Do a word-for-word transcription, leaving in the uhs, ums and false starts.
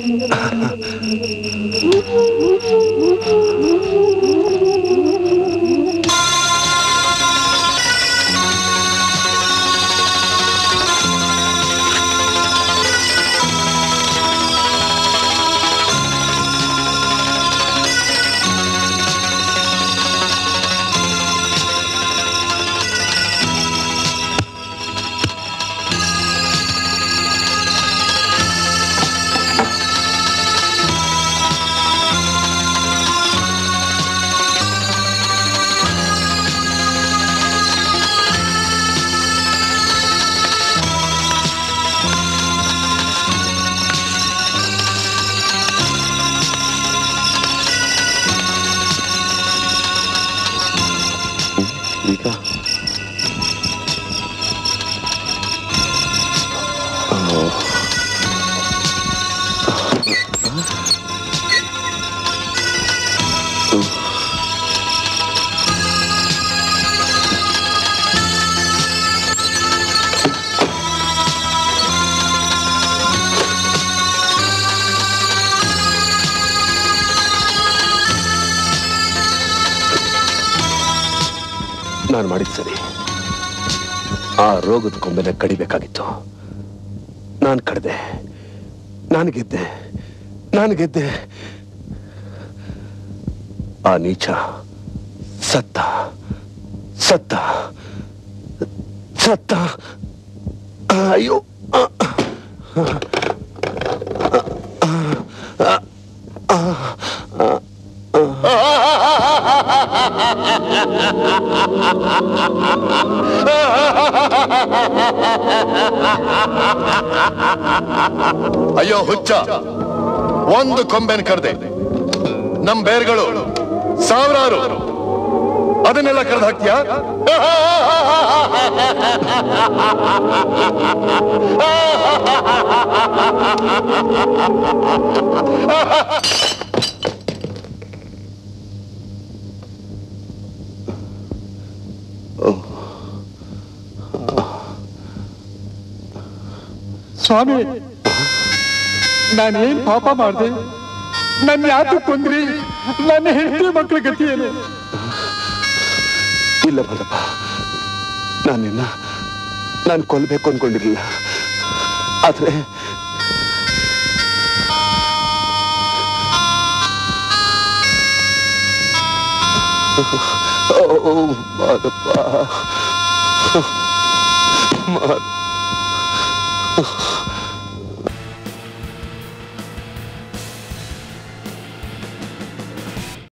ನಾನು ಮಾಡಿದ ಸರಿ. ಆ ರೋಗದ ಕೊಂಬೆನ ಕಡಿಬೇಕಾಗಿತ್ತು. ನಾನು ಕಡ್ದೆ, ನಾನು ಗೆದ್ದೆ, ನಾನು ಗೆದ್ದೆ. ಆ ನೀಚ ಸತ್ತ, ಸತ್ತ, ಸತ್ತ. ಅಯ್ಯೋ, ಅಯ್ಯೋ ಹುಚ್ಚ, ಒಂದು ಕೊಂಬೆನ ಕಡ್ದೆ, ನಮ್ ಬೇರ್ಗಳು ಸಾವಿರಾರು, ಅದನ್ನೆಲ್ಲ ಕಡ್ದು ಹಾಕ್ತೀಯಾ? ಸ್ವಾಮಿ, ನಾನೇನ್ ಪಾಪ ಮಾಡಿದೆ? ನನ್ನ ಯಾಕೆ ಕೊಂದ್ರಿ? ನನ್ನ ಹೆಂಡತಿ ಮಕ್ಕಳ ಗತಿ ಏನು? ಇಲ್ಲ ಮಲ್ಲಪ್ಪ, ನಾನಿನ್ನ ನಾನು ಕೊಲ್ಬೇಕು ಅನ್ಕೊಂಡಿರ್ಲಿಲ್ಲ. ಆದ್ರೆ ಓ ಮಾದಪ್ಪ,